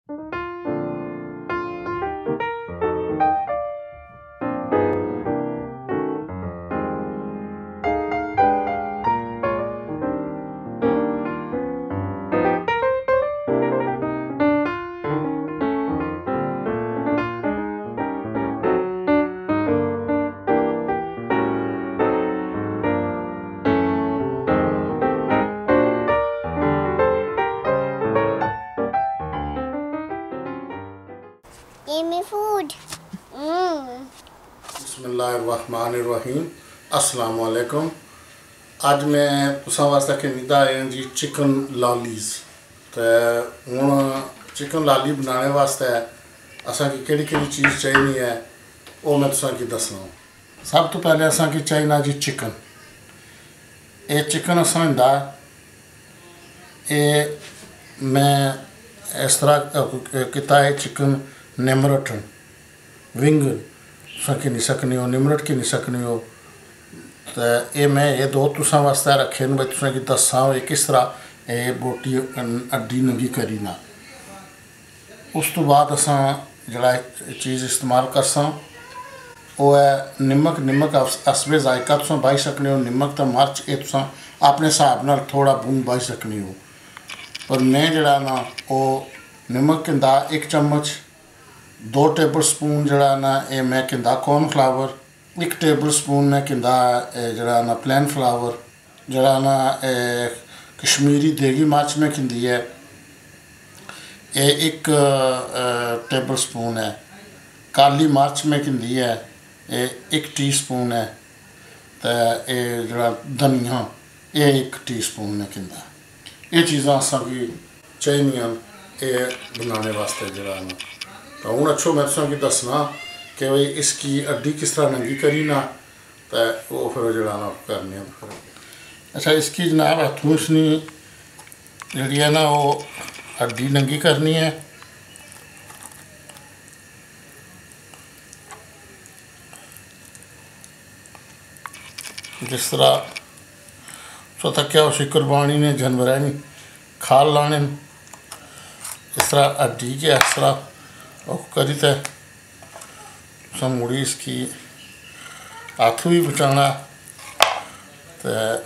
Gimme food. बिस्मिल्लाहिर्रहमानिर्रहीम। अस्सलाम वालेकुम। आज मैं तुसां वास्ते खरीदा है जी चिकन लॉलीज। तो हूँ चिकन लॉली बनाने वास्ते असा की केड़ी चीज़ चाहिए है वो मैं तुसां की दसना। सब तो पहले असा की चाहिए जी चिकन। ये चिकन असा होंदा ये मैं इस तरह किता है चिकन निमरटन विंग की नहीं सकनी हो, निमरट की नहीं सकनी हो। तो ये मैं ये दो तुसां वास्ते रखे न भाई तुसें की दसा ये किस तरह ये बोटी अड्डी नंगी करी ना। उस तो बाद असा जड़ा चीज़ इस्तेमाल करसा वो है निमक। निमक असबे जायका तुसां पाई सकने हो। निमक तो मर्च ये तुसां अपने हिसाब नाल थोड़ा बूंद पाई सकनी हो। पर मैं जड़ा ना वो निमक किंदा 1 चम्मच, 2 टेबल स्पून जड़ा ना ये मैं किंदा कॉर्नफ्लावर, 1 टेबल स्पून मैं किंदा जड़ा ना प्लेन फ्लावर, जड़ा ना कश्मीरी देगी मर्च में किंदी है ये 1 टेबल स्पून है। काली मर्च में किंदी है ये 1 टीस्पून है। तो ये जड़ा धनिया ये 1 टीस्पून में किंदा। ये चीज़ां असा की चाहिए ये बनाने वास्ते जड़ा ना। तो हूँ अच्छो मैं तुसें दसना कि भाई इसकी अड्डी किस तरह नंगी करी ना। तो वो फिर जड़ा ना करने फिर अच्छा इसकी जनाब हथों इसनी जी है ना वो अड्डी नंगी करनी है। जिस तरह सो तक उसी कुर्बानी ने जानवर नहीं खाल लाने इस तरह अड्डी के इस तरह करी तो मुड़ी इसकी हाथ भी बचाना। तो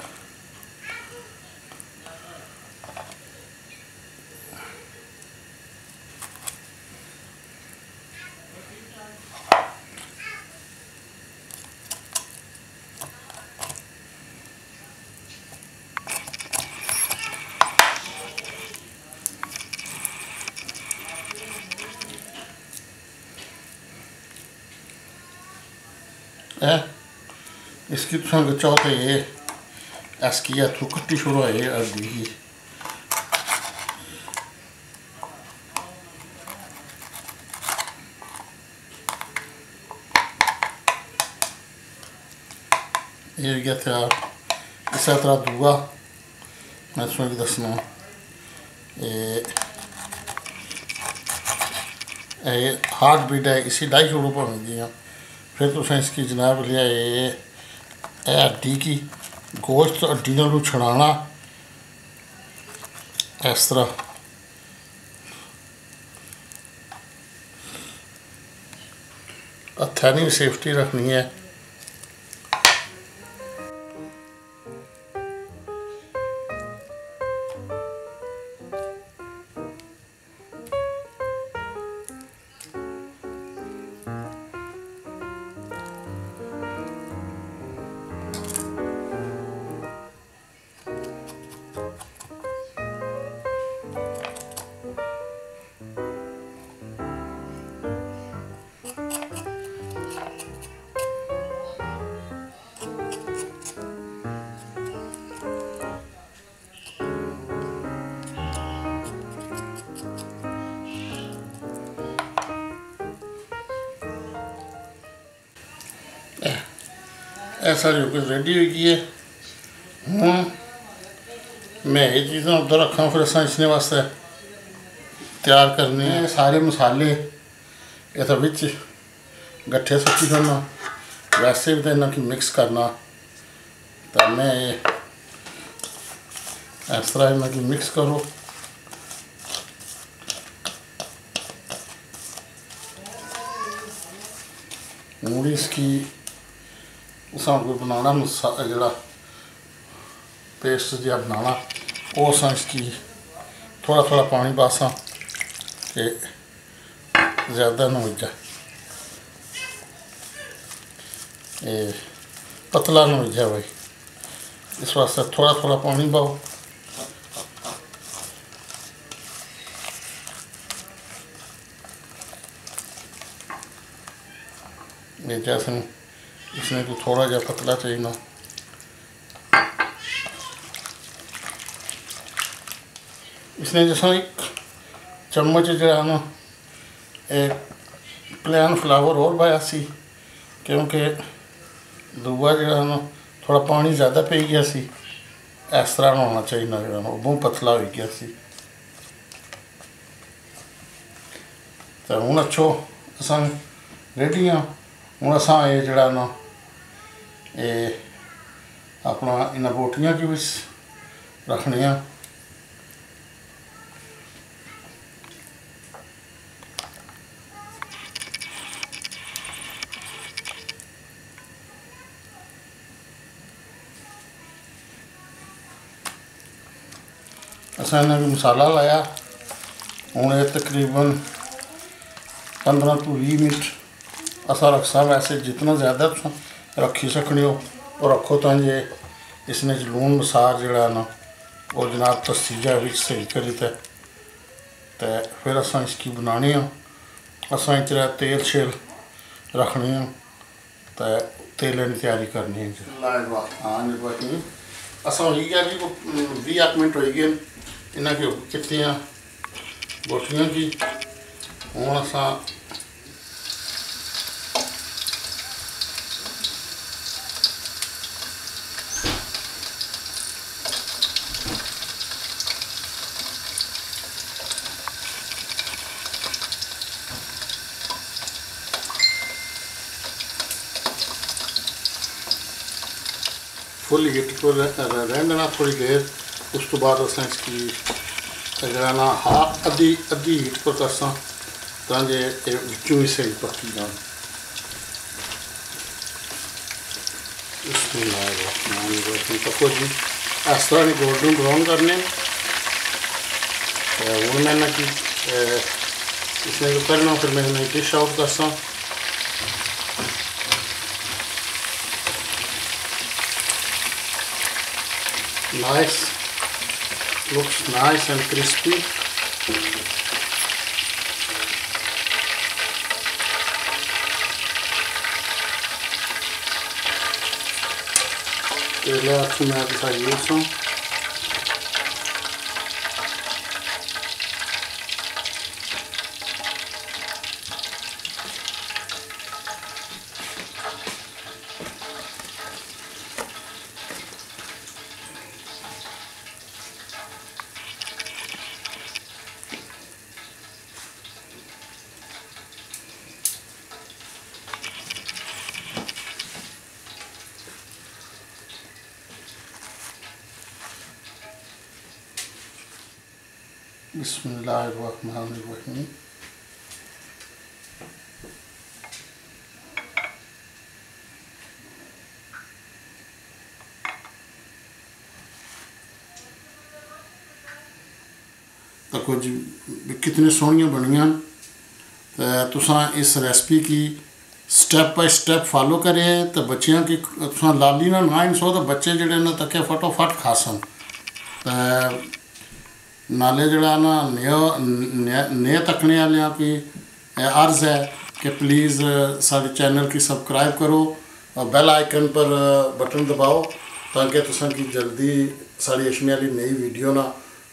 इसकी तुम चाहो तो ये इसकी हथों कट्टी छोड़ो है अड्डी की। ये गया तैयार। इस तरह दूआ मैं तुम्हें दसना ये हार्ट बीट है इसी डाई छोड़ो भावें दियाँ। फिर तुसें इसकी जनाब लिया ये हड्डी की गोश्त हड्डी नालों छड़ाना इस तरह। हत्था नहीं सेफ्टी रखनी है। ऐसा जो कुछ रेडी हो गई है। हूँ मैं ये चीज़ा उधर रखा फिर असा इसने वास्ते तैयार करने हैं सारे मसाले। ये तो बिच गट्ठे सुट्टी करना वैसे भी तो इन्हों की मिक्स करना। तो मैं इस तरह इन्हों की मिक्स करो। हूँ इसकी असां कोई बनाना जड़ा पेस्ट जहा बनाना वो असां इसकी थोड़ा थोड़ा पानी पासा कि ज़्यादा न हो जाए, ये पतला न हो जाए भाई, इस वास्ते थोड़ा थोड़ा पानी पाओ। ये जैसे इसमें तो थोड़ा जहा पतला चाहिए ना, इसने जैसा एक चम्मच जरा ना एक प्लेन फ्लावर और पाया सी, क्योंकि दूआ जरा ना थोड़ा पानी ज़्यादा पी गया सी, इस तरह होना चाहिए ना, जरा बहुत पतला हो गया सी। तो हूँ अच्छो असां रेडी हाँ। हूँ असां ये जड़ा ना ये अपना इन्हां बोटियां की भी रखनियां। असां इन्हां मसाला लाया, हूँ ये तकरीबन 15 तो 20 मिनट असा रखसा। वैसे जितना ज़्यादा तुम रखी सकने हो और रखो तो जे इसने लून मसार जड़ा ना वो जनाब तसीजा सही करी तो फिर असा इसकी बनानी है। असा इतना तेल शेल रखनी है तो तेल की तैयारी करनी है। हाँ जी असा हो गया जी 20 मिनट हो गए इन्हें के कितियाँ बोटियाँ की। हूँ असा फुल हीट को रहने देना थोड़ी देर, उस तो बाद अस इसकी जरा ना हाफ अद्धी हीट पर करसा ताजे विचों ही सही पकी जाए। पको जी इस तरह गोल्डन ब्राउन करने। हूँ मैंने कि इसमें जो करना फिर मैं डिश आउट करसा। Nice, looks nice and crispy. Ele afumado para isso. बिस्मिल्लाहिर्रहमानिर्रहीम। देखो जी कितनी सोहनियां बनियां। तो तुसां इस रेसिपी की स्टेप बाय स्टेप फॉलो करें तो बच्चियां की तुसां लाली ना ना सो तो बच्चे जड़े ना तके फटोफट खासन। तो नाले जड़ा ना नए तकने वाले की अर्ज़ है कि प्लीज़ सारे चैनल की सब्सक्राइब करो और बेल आइकन पर बटन दबाओ ताकि तुसां की जल्दी सारी अशने वाली नई वीडियो ना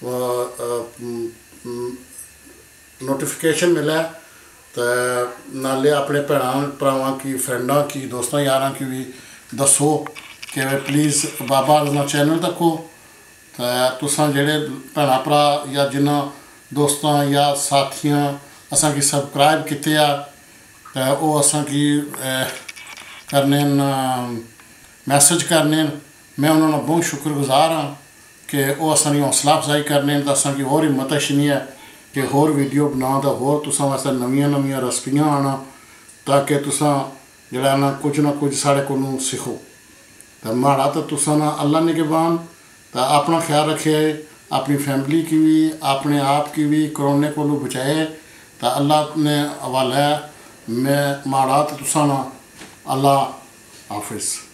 नोटिफिकेशन मिले। तो नाले अपने भैन भरावां की फ्रेंडा की दोस्तों यारां की भी दसो कि प्लीज़ बाबा ना चैनल तको। तो तुसां जेह्ड़े भैन भरा या जिन्हां दोस्तां या साथियां असां की सब्सक्राइब कीते आ तो वो असां की करने मैसेज करने। मैं उन्होंने बहुत शुक्रगुजार हाँ कि वो असां हौसला अफजाई करने तो असां की होर हिम्मत अच्छी है कि होर वीडियो बना तो होर तुसां वास्ते नवीं नवीं रेसिपियां आना ताकि तुसां जिहड़ा ना कुछ साढ़े कोलों सीखो। तो माड़ा तो तुसा ना अल्लाह निगहबान। तो अपना ख्याल रखे, अपनी फैमिली की भी अपने आप की भी कोरोना को बचाए। तो अल्लाह ने हवाला है, मैं माड़ा तो तुसा ना। अल्लाह हाफिज़।